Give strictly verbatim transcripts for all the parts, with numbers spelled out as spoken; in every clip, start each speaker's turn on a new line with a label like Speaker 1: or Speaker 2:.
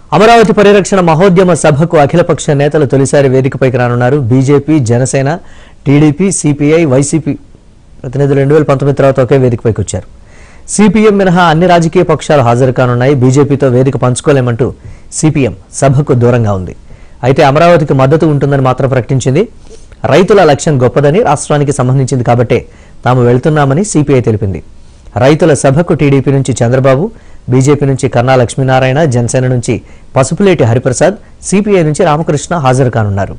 Speaker 1: అమరావతి పరిరక్షణ మహోద్యమ సభకు అఖిలపక్ష నేతలు తొలిసారి వేదికపైకి రానున్నారు. BJP, Janasena, TDP, CPI, YCP ప్రతినిధులు రెండు వేల పంతొమ్మిది తర్వాత ఒకే వేదికపైకి వచ్చారు. సిపిఎం మినహా అన్ని రాజకీయ పక్షాలు హాజరు కానున్నాయి. బీజేపీతో వేదిక పంచుకోలేమంటూ సిపిఎం సభకు దూరంగా ఉంది. అయితే అమరావతికి మద్దతు ఉంటుందని మాత్రం ప్రకటించింది. రైతుల లక్ష్యం గొప్పదని, రాష్ట్రానికి సంబంధించింది కాబట్టే తాము వెళ్తున్నామని సిపిఐ తెలిపింది. రైతుల సభకు టీడీపీ నుంచి చంద్రబాబు, బీజేపీ నుంచి కన్నా లక్ష్మీనారాయణ, జనసేన నుంచి పసుపులేటి హరిప్రసాద్, సిపిఐ నుంచి రామకృష్ణ హాజరు కానున్నారు.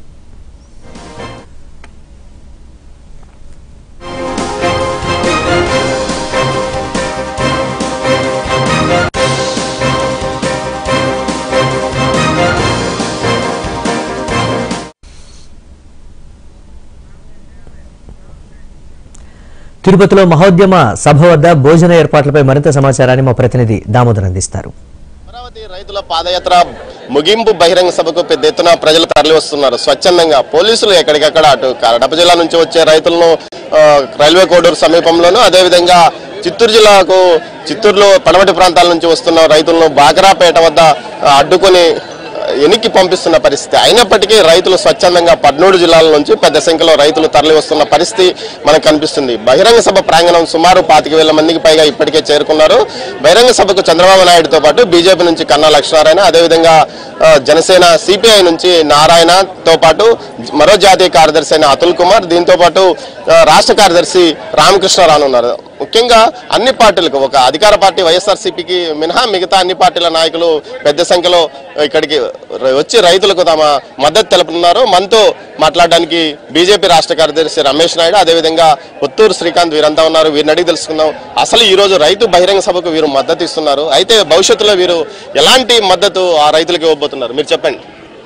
Speaker 1: తిరుపతిలో మహోద్యమ సభ వద్ద భోజన ఏర్పాట్లపై మరింత సమాచారాన్ని మా ప్రతినిధి దామోదర్ అందిస్తారు.
Speaker 2: అమరావతి రైతుల పాదయాత్ర ముగింపు బహిరంగ సభకు పెద్ద ఎత్తున ప్రజలు తరలి వస్తున్నారు. స్వచ్ఛందంగా పోలీసులు ఎక్కడికక్కడ అటు కడప జిల్లా నుంచి వచ్చే రైతులను రైల్వే కోడూరు సమీపంలోనూ, అదేవిధంగా చిత్తూరు జిల్లాకు చిత్తూరులో పడమటి ప్రాంతాల నుంచి వస్తున్న రైతులను బాగరాపేట వద్ద అడ్డుకొని ఎన్నికి పంపిస్తున్న పరిస్థితి. అయినప్పటికీ రైతులు స్వచ్ఛందంగా పద్మూడు జిల్లాల నుంచి పెద్ద సంఖ్యలో రైతులు తరలి వస్తున్న పరిస్థితి మనకు కనిపిస్తుంది. బహిరంగ సభ ప్రాంగణం సుమారు పాతిక వేల మందికి పైగా ఇప్పటికే చేరుకున్నారు. బహిరంగ సభకు చంద్రబాబు నాయుడుతో పాటు బీజేపీ నుంచి కన్నా లక్ష్మీనారాయణ, అదేవిధంగా జనసేన, సిపిఐ నుంచి నారాయణతో పాటు మరో జాతీయ కార్యదర్శి అయిన అతుల్ కుమార్, దీంతో పాటు రాష్ట్ర కార్యదర్శి రామకృష్ణ రానున్నారు. ముఖ్యంగా అన్ని పార్టీలకు, ఒక అధికార పార్టీ వైఎస్ఆర్సీపీకి మినహా మిగతా అన్ని పార్టీల నాయకులు పెద్ద సంఖ్యలో ఇక్కడికి వచ్చి రైతులకు తమ మద్దతు తెలుపుతున్నారు. మనతో మాట్లాడడానికి బీజేపీ రాష్ట్ర కార్యదర్శి రమేష్ నాయుడు, అదేవిధంగా పుత్తూరు శ్రీకాంత్ వీరంతా ఉన్నారు. వీరిని అడిగి తెలుసుకుందాం అసలు ఈ రోజు రైతు బహిరంగ సభకు వీరు మద్దతు ఇస్తున్నారు. అయితే భవిష్యత్తులో వీరు ఎలాంటి మద్దతు ఆ రైతులకు ఇవ్వబోతున్నారు, మీరు చెప్పండి.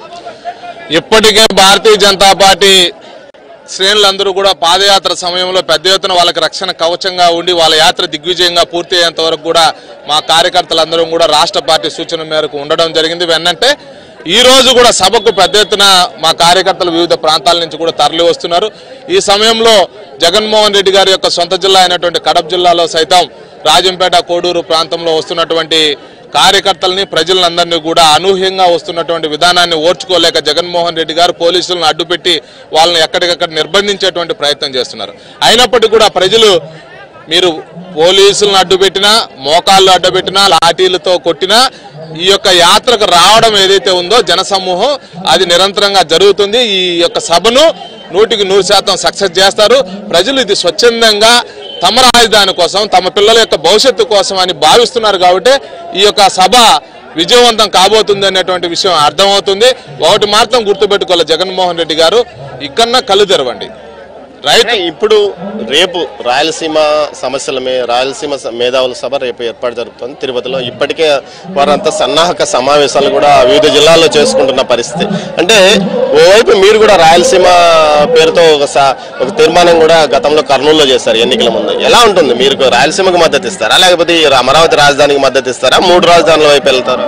Speaker 3: ఇప్పటికే భారతీయ జనతా పార్టీ శ్రేణులందరూ కూడా పాదయాత్ర సమయంలో పెద్ద ఎత్తున వాళ్ళకి రక్షణ కవచంగా ఉండి వాళ్ళ యాత్ర దిగ్విజయంగా పూర్తి అయ్యేంత వరకు కూడా మా కార్యకర్తలందరూ కూడా రాష్ట్ర పార్టీ సూచన మేరకు ఉండడం జరిగింది. వెన్నంటే ఈ రోజు కూడా సభకు పెద్ద ఎత్తున మా కార్యకర్తలు వివిధ ప్రాంతాల నుంచి కూడా తరలి వస్తున్నారు. ఈ సమయంలో జగన్మోహన్ రెడ్డి గారి యొక్క సొంత జిల్లా అయినటువంటి కడప జిల్లాలో సైతం రాజంపేట, కోడూరు ప్రాంతంలో వస్తున్నటువంటి కార్యకర్తల్ని, ప్రజలందరినీ కూడా అనూహ్యంగా వస్తున్నటువంటి విధానాన్ని ఓర్చుకోలేక జగన్మోహన్ రెడ్డి గారు పోలీసులను అడ్డుపెట్టి వాళ్ళని ఎక్కడికక్కడ నిర్బంధించేటువంటి ప్రయత్నం చేస్తున్నారు. అయినప్పటికీ కూడా ప్రజలు మీరు పోలీసులను అడ్డుపెట్టినా, మోకాళ్ళు అడ్డుపెట్టినా, లాఠీలతో కొట్టినా ఈ యొక్క యాత్రకు రావడం ఏదైతే ఉందో జనసమూహం అది నిరంతరంగా జరుగుతుంది. ఈ యొక్క సభను నూటికి నూరు శాతం సక్సెస్ చేస్తారు. ప్రజలు ఇది స్వచ్ఛందంగా తమ రాజధాని కోసం, తమ పిల్లల యొక్క భవిష్యత్తు కోసం అని భావిస్తున్నారు. కాబట్టి ఈ యొక్క సభ విజయవంతం కాబోతుంది అనేటువంటి విషయం అర్థమవుతుంది. ఒకటి మాత్రం గుర్తుపెట్టుకోవాలి, జగన్మోహన్ రెడ్డి గారు ఇక్కడన్నా కళ్ళు తెరవండి. రైట్
Speaker 2: ఇప్పుడు రేపు రాయలసీమ సమస్యల మే రాయలసీమ మేధావుల సభ రేపు ఏర్పాటు జరుగుతుంది తిరుపతిలో. ఇప్పటికే వారంతా సన్నాహక సమావేశాలు కూడా వివిధ జిల్లాల్లో చేసుకుంటున్న పరిస్థితి. అంటే ఓవైపు మీరు కూడా రాయలసీమ పేరుతో ఒక ఒక తీర్మానం కూడా గతంలో కర్నూలులో చేశారు ఎన్నికల ముందు. ఎలా ఉంటుంది? మీరు రాయలసీమకు మద్దతు ఇస్తారా, లేకపోతే అమరావతి రాజధానికి మద్దతు ఇస్తారా, మూడు రాజధానుల వైపు వెళ్తారా?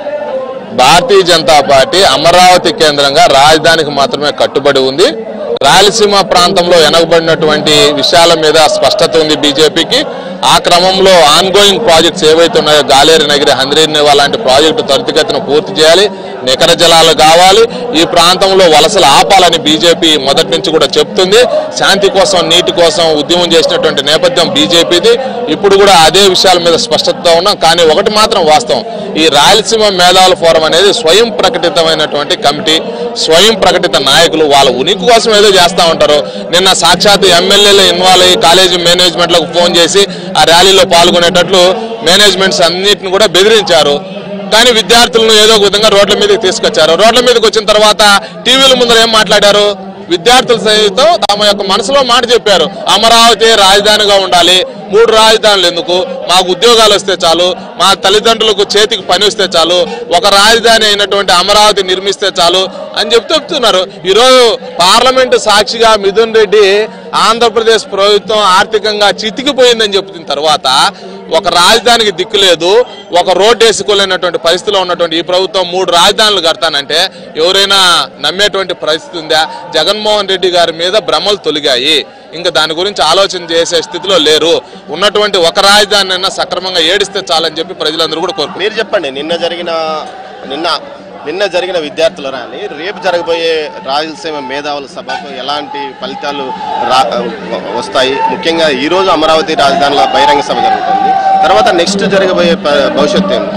Speaker 3: భారతీయ జనతా పార్టీ అమరావతి కేంద్రంగా రాజధానికి మాత్రమే కట్టుబడి ఉంది. రాయలసీమ ప్రాంతంలో వెనకబడినటువంటి విషయాల మీద స్పష్టత ఉంది బీజేపీకి. ఆ క్రమంలో ఆన్గోయింగ్ ప్రాజెక్ట్స్ ఏవైతే ఉన్నాయో, గాలేరు నగిరి, హంద్రీనివా లాంటి ప్రాజెక్టు త్వరితగతిన పూర్తి చేయాలి, నికర జలాలు కావాలి, ఈ ప్రాంతంలో వలసలు ఆపాలని బీజేపీ మొదటి నుంచి కూడా చెప్తుంది. శాంతి కోసం, నీటి కోసం ఉద్యమం చేసినటువంటి నేపథ్యం బీజేపీది. ఇప్పుడు కూడా అదే విషయాల మీద స్పష్టతతో ఉన్నాం. కానీ ఒకటి మాత్రం వాస్తవం, ఈ రాయలసీమ మేధావుల ఫోరం అనేది స్వయం ప్రకటితమైనటువంటి కమిటీ, స్వయం ప్రకటిత నాయకులు వాళ్ళ ఉనికి కోసం ఏదో చేస్తూ ఉంటారు. నిన్న సాక్షాత్ ఎమ్మెల్యేలు ఇన్వాల్వ్ అయ్యి కాలేజీ మేనేజ్మెంట్లకు ఫోన్ చేసి ఆ ర్యాలీలో పాల్గొనేటట్లు మేనేజ్మెంట్స్ అన్నిటిని కూడా బెదిరించారు. కానీ విద్యార్థులను ఏదో ఒక విధంగా రోడ్ల మీదకి తీసుకొచ్చారు. రోడ్ల మీదకి వచ్చిన తర్వాత టీవీల ముందర ఏం మాట్లాడారు? విద్యార్థులు సైతం తమ యొక్క మనసులో మాట చెప్పారు, అమరావతి రాజధానిగా ఉండాలి, మూడు రాజధానులు ఎందుకు, మాకు ఉద్యోగాలు వస్తే చాలు, మా తల్లిదండ్రులకు చేతికి పని వస్తే చాలు, ఒక రాజధాని అయినటువంటి అమరావతి నిర్మిస్తే చాలు అని చెప్తూ చెప్తున్నారు. ఈరోజు పార్లమెంటు సాక్షిగా మిథున్ రెడ్డి ఆంధ్రప్రదేశ్ ప్రభుత్వం ఆర్థికంగా చితికిపోయిందని చెప్తున్న తర్వాత ఒక రాజధానికి దిక్కు లేదు, ఒక రోడ్డు వేసుకోలేనటువంటి పరిస్థితిలో ఉన్నటువంటి ఈ ప్రభుత్వం మూడు రాజధానులు కడతానంటే ఎవరైనా నమ్మేటువంటి పరిస్థితి ఉందా? జగన్మోహన్ రెడ్డి గారి మీద భ్రమలు తొలిగాయి. ఇంకా దాని గురించి ఆలోచన చేసే స్థితిలో లేరు. ఉన్నటువంటి ఒక రాజధాని సక్రమంగా ఏడిస్తే చాలని చెప్పి ప్రజలందరూ కూడా కోరుకుంటారు.
Speaker 2: మీరు చెప్పండి, నిన్న జరిగిన నిన్న నిన్న జరిగిన విద్యార్థుల ర్యాలీ రేపు జరగబోయే రాయలసీమ మేధావుల సభకు ఎలాంటి ఫలితాలు రా వస్తాయి? ముఖ్యంగా ఈరోజు అమరావతి రాజధానిలో బహిరంగ సభ జరుగుతుంది, తర్వాత నెక్స్ట్ జరగబోయే భవిష్యత్తు ఏమి?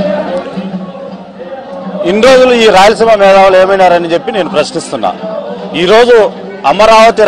Speaker 4: ఇన్ని రోజులు ఈ రాయలసీమ మేధావులు ఏమైనారని చెప్పి నేను ప్రశ్నిస్తున్నా. ఈరోజు అమరావతి